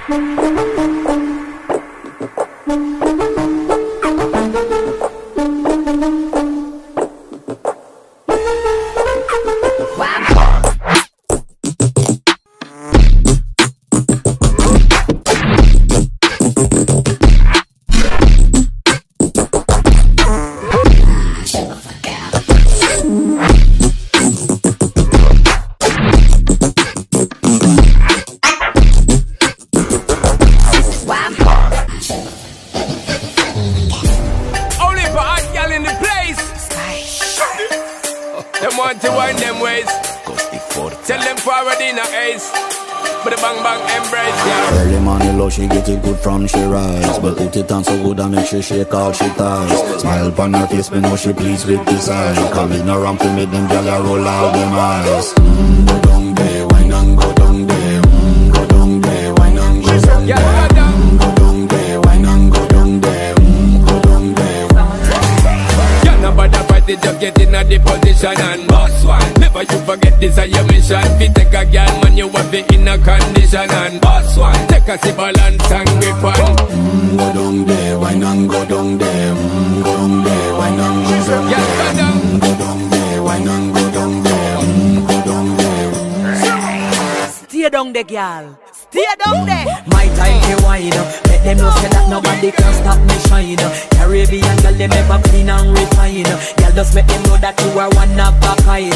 She get it good from she rise, but put it on so good and make she shake all she ties. Smile upon her face, me know she pleased with this eye. Coming around to make them gyal roll out them eyes. Go down there, wine and go down there. Go down there, wine and go down there. Go down there, wine and go down there. Go down there. You're not bother fight it, just get in a the position and boss one. Never you forget this is your mission. Fi take a girl man, you have it in a condition and boss one. Take a balance and grip on. Go down there, wine and go down there. Go down there, wine and go down there. Go down there, wine and go down there. Go down there. Stay down there, girl. Stay down there. My time to wine. Let them know say that nobody can stop me shine. Caribbean girl, them ever clean and refine. Girl, just make them know that you are one of a kind.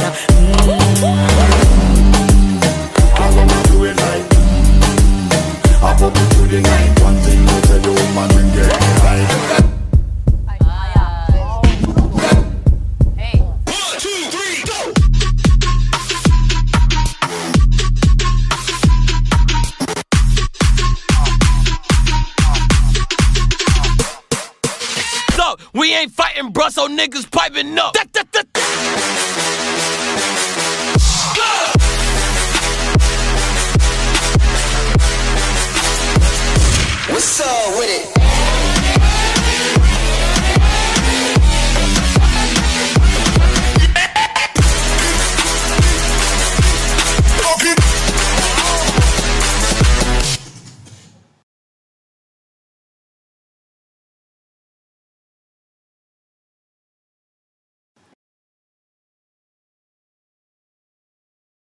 I wanna do it like I pop it to the night. One thing you tell the woman and get me right. Hey. 1, 2, 3, go! So, we ain't fighting, bruh, so niggas piping up. What's up with it?